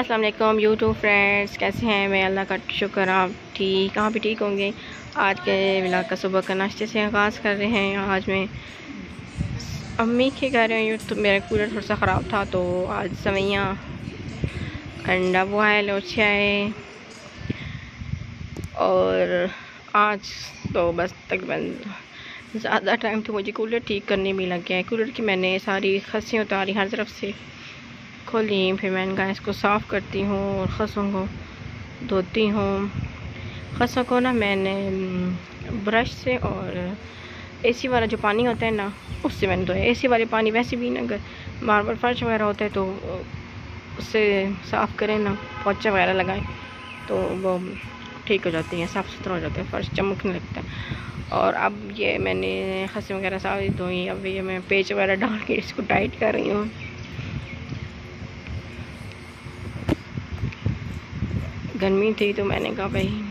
अस्सलाम वालेकुम YouTube friends, कैसे हैं? मैं अल्लाह का शुक्र, आप भी ठीक होंगे। आज के व्लॉग का सुबह का नाश्ते से आगाज़ कर रहे हैं। आज मैं अम्मी के घर आई हूँ, तो मेरा कूलर थोड़ा सा ख़राब था, तो आज सवैयाँ अंडा बॉयल लौचे आए और आज तो बस तकरीबन ज़्यादा टाइम तो मुझे कूलर ठीक करने में लग गया है। कूलर की मैंने सारी खस्सी उतारी, हर तरफ से खोली, फिर मैंने कहा इसको साफ़ करती हूँ और खसों को धोती हूँ। खसों को ना मैंने ब्रश से और एसी वाला जो पानी होता है ना, उससे मैंने धोया। एसी वाले पानी वैसे भी ना अगर मार्बल फर्श वगैरह होता है तो उससे साफ़ करें ना, पोंछा वगैरह लगाएं तो वो ठीक हो जाती है, साफ़ सुथरा हो जाता है, फर्श चमकने लगता है। और अब ये मैंने खसें वगैरह सारी धोई। अब ये मैं पेच वगैरह डाल के इसको टाइट कर रही हूँ। गर्मी थी तो मैंने कहा भाई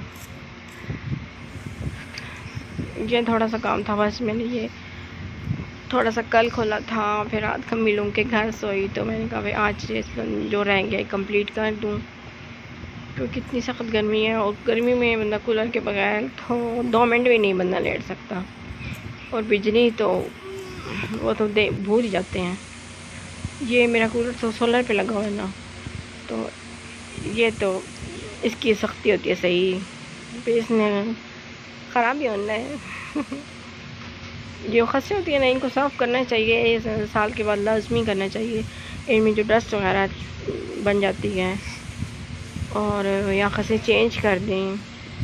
ये थोड़ा सा काम था, बस मैंने ये थोड़ा सा कल खोला था, फिर रात को मिलूँ के घर सोई, तो मैंने कहा भाई आज जो रह गया कंप्लीट कर दूँ, क्योंकि इतनी सख्त गर्मी है और गर्मी में बंदा कूलर के बगैर तो 2 मिनट भी नहीं बंदा लेट सकता। और बिजली तो वो तो भूल ही जाते हैं। ये मेरा कूलर तो सोलर पे लगा हुआ है ना, तो ये तो इसकी सख्ती होती है सही, फिर इसने ख़राब भी होना है। जो खस्सी होती है ना, इनको साफ़ करना चाहिए, साल के बाद लाजमी करना चाहिए। इनमें जो डस्ट वगैरह बन जाती है और या खस्सी चेंज कर दें।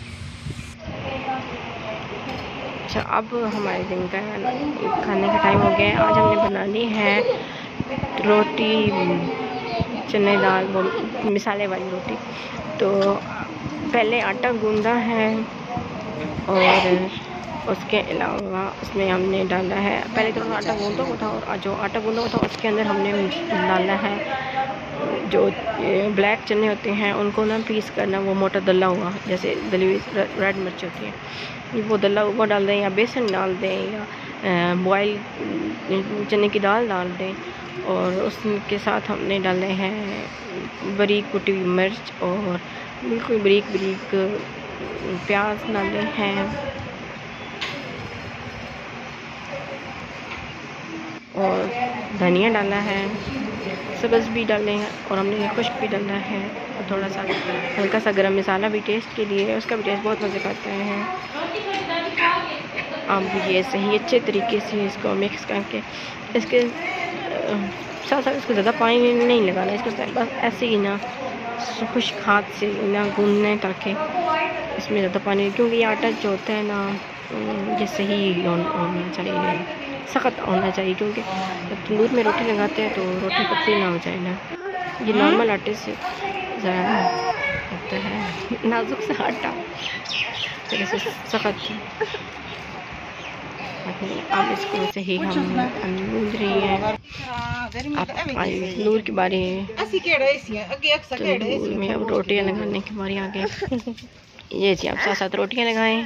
अच्छा, अब हमारे दिन का खाने का टाइम हो गया है। आज हमने बनानी है रोटी, चने दाल, वो मिसाले वाली रोटी। तो पहले आटा गूंदा है और उसके अलावा उसमें हमने डाला है, पहले तो आटा गूंदा हुआ था और जो आटा गूंदा हुआ था उसके अंदर हमने डाला है जो ब्लैक चने होते हैं, उनको ना पीस करना, वो मोटा दला हुआ, जैसे दली हुई रेड मिर्च होती है, वो दला हुआ डाल दें या बेसन डाल दें या बॉयल चने की दाल डाल दें। और उसके साथ हमने डाले हैं बारीक कुटी हुई मिर्च और बिल्कुल बारीक प्याज डाले हैं और धनिया डाला है, सब्ज़ भी डाले हैं और हमने खुश्क भी डाला है और थोड़ा सा हल्का सा गरम मसाला भी टेस्ट के लिए, उसका भी टेस्ट बहुत मज़े करता है। अब ये सही अच्छे तरीके से इसको मिक्स करके इसके साथ साथ इसको ज़्यादा पानी नहीं लगाना, इसको बस ऐसे ही ना खुश्क हाथ से ना गूंदना है, ताकि इसमें ज़्यादा पानी, क्योंकि ये आटा जो होता है ना ये सही होना चाहिए, सख्त होना चाहिए, क्योंकि जब तंदूर में रोटी लगाते हैं तो रोटी पतली ना हो जाए ना। ये नॉर्मल आटे से ज़रा होता है नाजुक सा आटा, फिर इसे सख्त। अब इसको सही हम गूंद रही हैं। अब तंदूर के बारे में अब रोटियां लगाने की बारी आ गई। ये जी आप साथ साथ रोटियां लगाएं।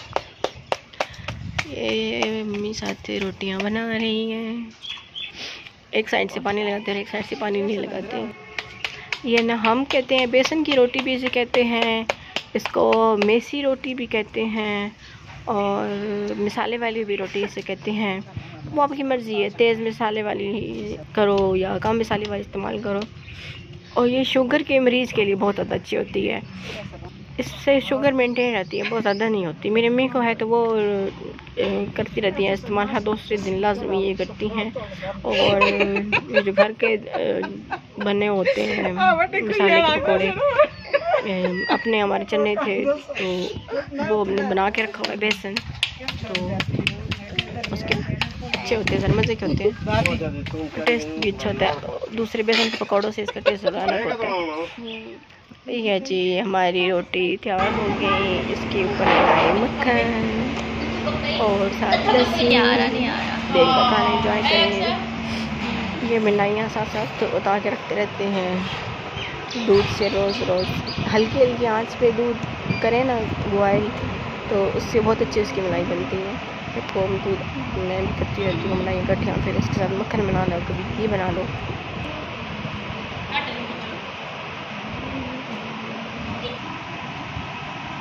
ये मम्मी साथ रोटियां बना रही हैं, एक साइड से पानी लगाते हैं, एक साइड से पानी नहीं लगाते। ये ना हम कहते हैं बेसन की रोटी भी इसे कहते हैं, इसको मेसी रोटी भी कहते हैं और मिसाले वाली भी रोटी इसे कहते हैं। वो आपकी मर्ज़ी है, तेज़ मिसाले वाली करो या कम मिसाले वाली इस्तेमाल करो। और ये शुगर के मरीज़ के लिए बहुत ज़्यादा अच्छी होती है, इससे शुगर मेंटेन रहती है, बहुत ज़्यादा नहीं होती। मेरी अम्मी को है तो वो करती रहती हैं इस्तेमाल, हर दूसरे दिन लाजमी ये करती हैं। और जो घर के बने होते हैं मसाले के पकौड़े, अपने हमारे चने थे तो वो हमने बना के रखा हुआ है बेसन, तो उसके अच्छे होते हैं, ज़रा मज़े के होते हैं, टेस्ट भी अच्छा होता है। दूसरे बेसन के पकौड़ों से इसका टेस्ट ज़्यादा अलग होता है। ठीक है जी, हमारी रोटी तैयार हो गई, इसके ऊपर लगाए मक्खन और साथ लस्सी, देख का खाना एंजॉय करें। ये मिलाइयाँ साथ साथ तो उतार के रखते रहते हैं दूध से, रोज़ हल्की हल्की आंच पे दूध करें ना बॉयल, तो उससे बहुत अच्छी उसकी मलाई बनती है। तो दूध मैं करती रहती हूँ मलाई इकट्ठियाँ, फिर उसके साथ मक्खन बना लो, कभी घी बना लो।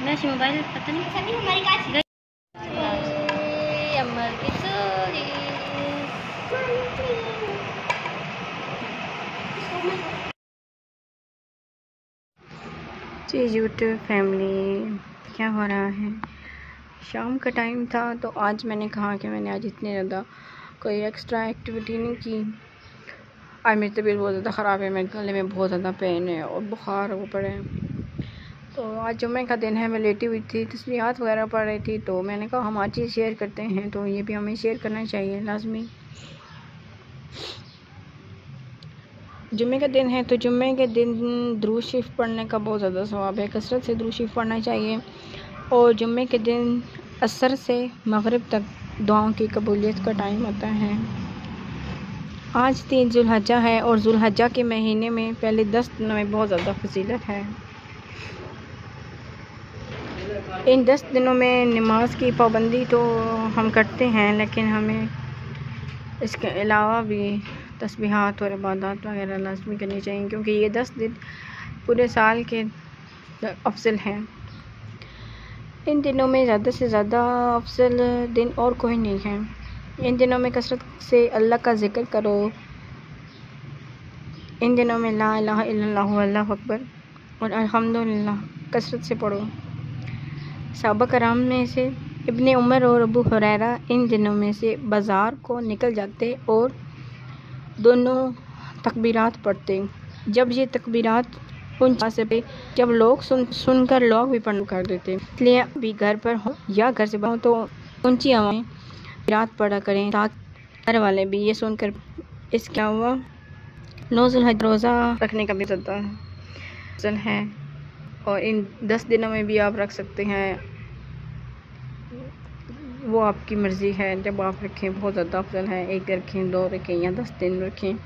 मैं मोबाइल पता नहीं सभी हमारी काश अमर की चोरी। जी यूट्यूब फैमिली, क्या हो रहा है? शाम का टाइम था तो आज मैंने कहा कि मैंने आज इतनी ज़्यादा कोई एक्स्ट्रा एक्टिविटी नहीं की। आज मेरी तबीयत बहुत ज़्यादा ख़राब है, मेरे गले में बहुत ज़्यादा पेन है और बुखार वो पड़े हैं। तो आज जुम्मे का दिन है, मैं लेटी हुई थी, तस्बीहात वगैरह पढ़ रही थी, तो मैंने कहा हम आज चीज़ शेयर करते हैं, तो ये भी हमें शेयर करना चाहिए लाजमी। जुम्मे का दिन है तो जुम्मे के दिन दुरूद शरीफ पढ़ने का बहुत ज़्यादा सवाब है, कसरत से दुरूद शरीफ पढ़ना चाहिए। और जुम्मे के दिन असर से मगरिब तक दुआओं की कबूलियत का टाइम होता है। आज 3 जुल्हज्जा है और जुल्हज्जा के महीने में पहले 10 दिनों में बहुत ज़्यादा फजीलत है। इन 10 दिनों में नमाज की पाबंदी तो हम करते हैं, लेकिन हमें इसके अलावा भी तस्बीहात और इबादत वगैरह लाजमी करनी चाहिए, क्योंकि ये 10 दिन पूरे साल के अफजल हैं। इन दिनों में ज़्यादा से ज़्यादा अफजल दिन और कोई नहीं है। इन दिनों में कसरत से अल्लाह का ज़िक्र करो। इन दिनों में ला इलाहा इल्लल्लाहु अल्लाहु अकबर और अल्हम्दुलिल्लाह कसरत से पढ़ो। सहाबा कराम में से इब्ने उमर और अबू हुरैरा इन दिनों में से बाज़ार को निकल जाते और दोनों तकबीरात पढ़ते। जब ये तकबीरात से जब लोग सुनकर लोग भी पढ़ना कर देते, इसलिए अभी घर पर हो या घर से बाहर तो ऊंची आवाज़ में तकबीरात पढ़ा करें, ताकि घर वाले भी ये सुनकर इसके अलावा 9 ज़ुल्हज्जा रोज़ा रखने का भी ज़्यादा अफज़ल है और इन 10 दिनों में भी आप रख सकते हैं, वो आपकी मर्ज़ी है। जब आप रखें बहुत ज़्यादा अफज़ल है, 1 रखें, 2 रखें या 10 दिन रखें।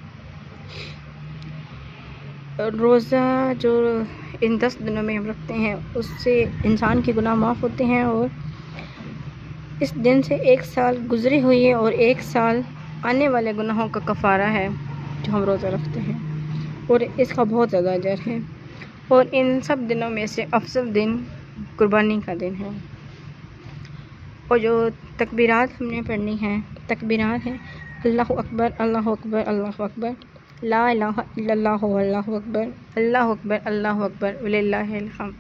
रोज़ा जो इन 10 दिनों में हम रखते हैं उससे इंसान के गुनाह माफ़ होते हैं और इस दिन से 1 साल गुज़री हुई है और 1 साल आने वाले गुनाहों का कफ़ारा है जो हम रोज़ा रखते हैं, और इसका बहुत ज़्यादा अजर है। और इन सब दिनों में से अफजल दिन कुर्बानी का दिन है। और जो तकबीरात हमने पढ़नी है, तकबीरात हैं अल्लाहु अकबर अल्लाहु अकबर अल्लाहु अकबर, ला इलाहा इल्लल्लाहु अल्लाहु अकबर अल्लाहु अकबर अल्लाहु अकबर वलिल्लाहिल हम्द।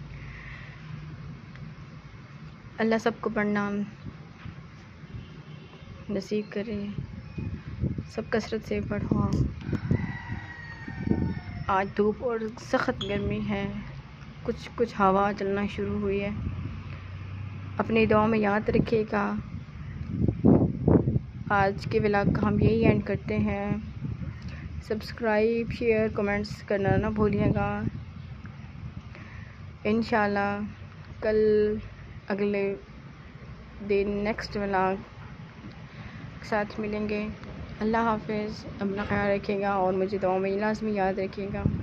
अल्लाह सबको पढ़ना नसीब करे, सब कसरत से पढ़ो। आज धूप और सख्त गर्मी है, कुछ हवा चलना शुरू हुई है। अपनी दुआ में याद रखिएगा। आज के व्लॉग का हम यही एंड करते हैं। सब्सक्राइब, शेयर, कमेंट्स करना ना भूलिएगा। इंशाल्लाह कल अगले दिन नेक्स्ट व्लॉग के साथ मिलेंगे। अल्लाह हाफ़िज़, अपना ख्याल रखिएगा और मुझे दुआ में लाज़मी याद रखिएगा।